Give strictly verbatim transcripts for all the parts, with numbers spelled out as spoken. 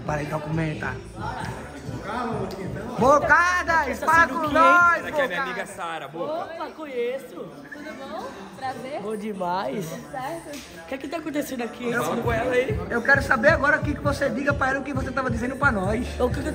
para de documentar. Bocadas, fala com nós, Essa aqui é minha amiga Sara, Boca. Opa, conheço. Tudo bom? Prazer. Bom demais. Certo? O que é que tá acontecendo aqui, hein? Fala com ela aí. Eu quero saber agora o que que você diga pra ela o que você tava dizendo pra nós. O que que...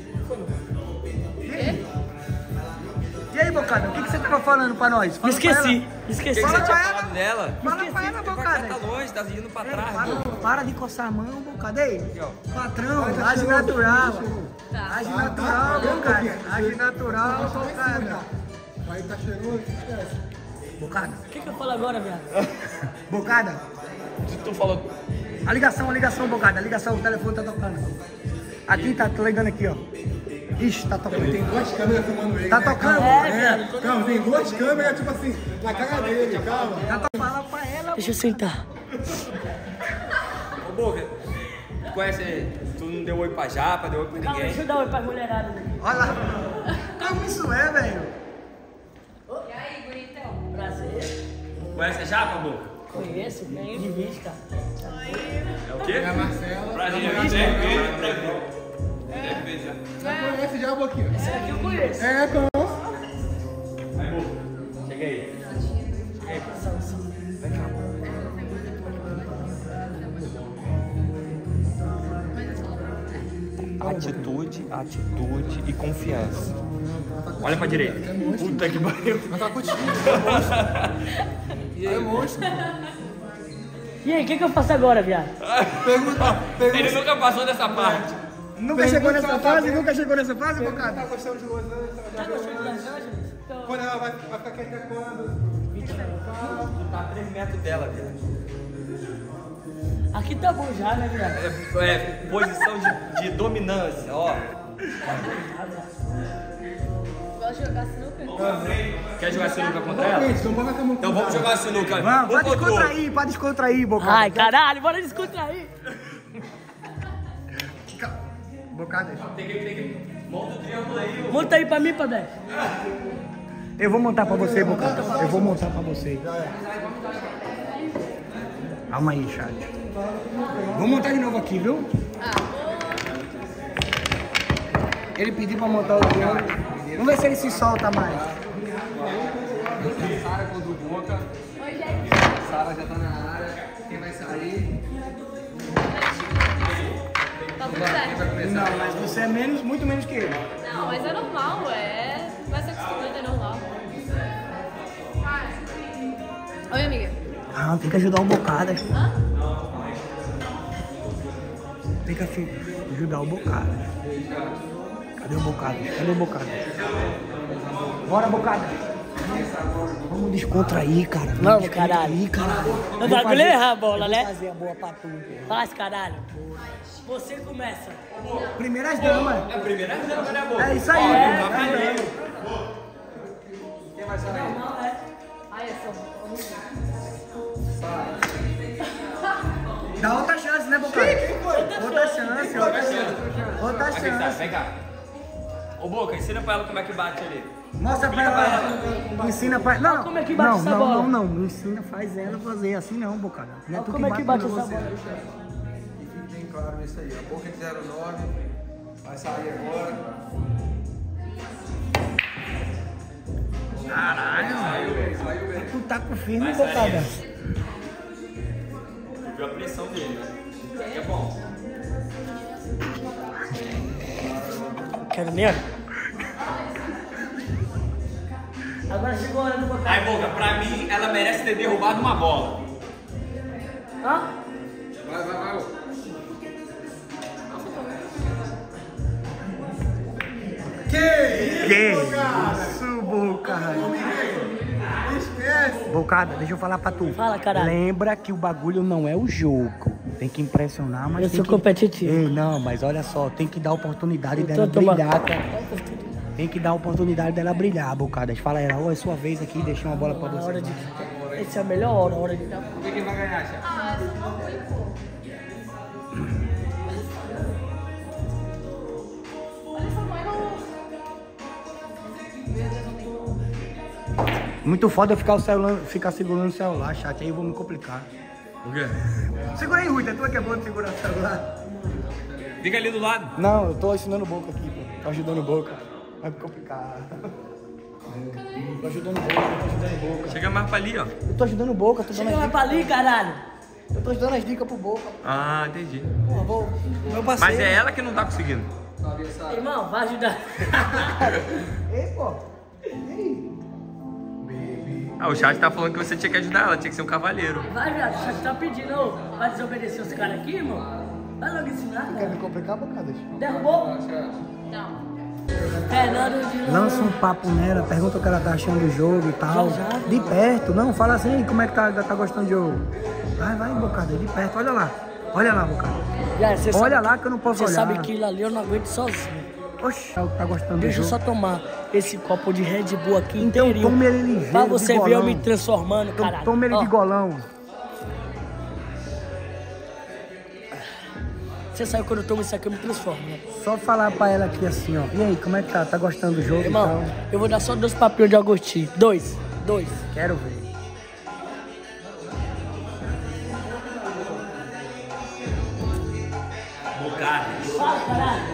E aí, Bocada, o que que você tava falando pra nós? Fala Esqueci, pra ela. O que, esqueci. que você Fala tinha pra ela. falado dela? Fala pra ela, Bocada. Tá longe, tá indo pra trás. Para, Boca. para de coçar a mão, Bocada. Ei, Aqui, ó. patrão, age natural. Tá. Age natural, Bocada. Age natural, Bocada. Aí tá chegando, esquece. Bocada. O que que eu falo agora, viado? Bocada. Tu falou... A ligação, a ligação, Bocada. A ligação, o telefone tá tocando. Aqui, tá, tô ligando aqui, ó. Ixi, tá tocando. Tem duas câmeras filmando ele. Tá né? tocando? Calma, É, é, calma, tem duas câmeras, tipo assim, na cara dele, calma. Já tá falando pra ela. Deixa eu sentar. Ô, Boca, conhece ele? Tu não deu oi pra Japa, deu oi pra Calma, deixa eu ninguém. dar oi pra mulherada. Né? Olha lá. Como isso é, velho? E aí, bonitão? Prazer. Conhece a Japa, Boca? Conheço, bem de vista. É o quê? É a Marcela. Prazer, a prazer, Marcela. prazer. Deve ver já. Já conhece já, Boquinha? Esse daqui eu conheço. É, com... Vai, Boca. Chega aí. Chega aí, Vem cá. Atitude, atitude e confiança. Olha pra direita. Puta que pariu. Mas tá contigo. É monstro. E aí, o que que eu faço agora, viado? Pergunta, pergunta. Ele nunca passou dessa parte. Nunca chegou nessa fase? Nunca chegou nessa fase, Tá Bocada? gostando de Los Angeles? Tá gostando de Los Angeles? Quando ela vai, vai ficar quieta quando? Tu tá a três metros dela, viado. Aqui tá bom já, né, viado? É, é posição de, de dominância, ó. Gosta de jogar sinuca? Quer jogar sinuca contra ela? Gente, não bota a mão. Então vamos jogar sinuca. Vamos, Um pra contra o outro. descontrair, pra descontrair, Bocada. Ai, caralho, bora descontrair. Bocada. Tem que, tem que... Monta o triângulo aí, ô. Monta aí pra mim, Padé. Eu vou montar pra você, Bocada. Eu vou montar pra você. Calma aí, chat. Vou montar de novo aqui, viu? Ele pediu pra montar o triângulo. Vamos ver se ele se solta mais. Sara contra o Boca. Oi, gente. Sara já tá na área. Quem vai sair? Tá tudo certo. Não, mas você é menos, muito menos que ele. Não, mas é normal, é... Vai ser acostumado, é normal. Oi, amiga. Ah, tem que ajudar o Bocada. Hã? Tem que afi- ajudar o Bocada. Cadê o Bocada? Cadê o Bocada? Bora, Bocada. Vamos descontrair, cara. Vamos, caralho. Descontrair, caralho. O Vou bagulho fazer- é errar a bola, vou né? fazer a boa pra tu. Faz, caralho. Você começa. Primeiras damas. É a primeira dama, né, Boca? É isso aí. Ó, É. tá aprendendo. Quem vai sair? Não, é. Ai, eu sou... Dá outra chance, né, Bocada? Outra chance, outra chance. Outra Aqui, tá, chance. vem cá. Ô, Boca, ensina pra ela como é que bate ali. Mostra pra ela. Ensina pra Não, Como é que bate não, essa não, bola? não, não. Não ensina, faz ela fazer assim não, Bocada. Não é tu Como é que bate não, essa você. bola? E fique bem claro isso aí. A Boca de zero nove vai sair agora. Caralho. Saiu bem, saiu bem. Tu tá com firme, Bocada. Viu a pressão dele, né? É bom. Quero mesmo? Agora chegou a hora do botar. Aí, Boca, pra mim, ela merece ter derrubado uma bola. Hã? Vai, vai, vai. Que Que isso, cara? isso, Bocada. Esquece. Bocada, deixa eu falar pra tu. Fala, caralho. Lembra que o bagulho não é o jogo. Tem que impressionar, mas Eu tem sou que... competitivo. Ei, não, mas olha só, tem que dar a oportunidade Eu dela tô tomando- brilhar, cara. Tem que dar a oportunidade dela brilhar, Bocadas. Fala ela, ó, é sua vez aqui, deixei uma bola pra Na você. hora de... Essa é a melhor hora, a hora de... Vamos ver quem vai ganhar, chefe. Ah, só uma coisa, pô. Olha essa mãe no... Meu Deus, não tem como. Muito foda eu ficar, o celular, ficar segurando o celular, chat, aí eu vou me complicar. Por quê? Segura aí, Rui, tu é que é bom de segurar o celular. Fica ali do lado. Não, eu tô ensinando Boca aqui, pô. Tô ajudando Boca. Vai complicar. Tô ajudando Boca, tô ajudando Boca. Chega mais pra ali, ó. Eu tô ajudando Boca, tô dando Chega as mais pra ali, caralho. Eu tô dando as dicas pro Boca. Ah, entendi. Pô, vou. Meu parceiro. Mas é ela que não tá conseguindo. Irmão, vai ajudar. Ei, pô. E aí? Ah, o chat tá falando que você tinha que ajudar ela, tinha que ser um cavalheiro. Vai, viado, você tá pedindo, ô, vai desobedecer os caras aqui, irmão? Vai logo ensinar, Quer cara. me complicar, Bocadas? Derrubou? Não. Fernando de Lança um papo nela, pergunta o que ela tá achando do jogo e tal. Já, já. De perto, não, fala assim, como é que tá, tá gostando do jogo? Vai, vai, Bocada, de perto, olha lá. Olha lá, Bocada. Já, você Olha sabe- lá que eu não posso Você olhar. sabe que aquilo ali eu não aguento sozinho. Oxi, tá gostando Deixa do eu jogo. só tomar esse copo de Red Bull aqui Então inteirinho. toma ele ligeiro, Pra de você ver eu golão. me transformando, Então caralho. toma ele Ó, de golão. Você sabe quando eu tomo isso aqui eu me transformo, né? Só falar pra ela aqui assim, ó. E aí, como é que tá? Tá gostando do jogo e Irmão, tal? eu vou dar só dois papinhos de Agostinho. Dois. Dois. Quero ver. Bocadas. Fala, caralho.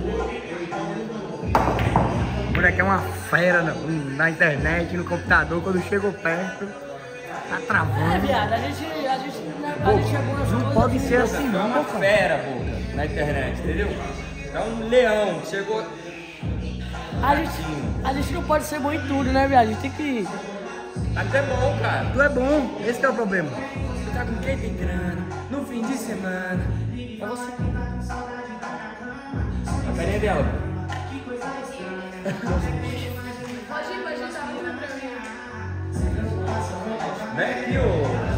O moleque é uma fera na, na internet, no computador. Quando chegou perto, tá É, travando. viado, a gente, a gente, a gente é bom nas Não coisas. pode ser assim É não, uma Boca. fera, Boca, na internet, entendeu? É um leão que chegou... A gente, a gente não pode ser bom em tudo, né, viado? A gente tem que... Até bom, cara. Tu é bom, esse que é o problema. Tá com quem tem grana, no fim de semana. É você. A carinha dela. Pode ir, pode ir, tá muito pra mim. Vem aqui, ô.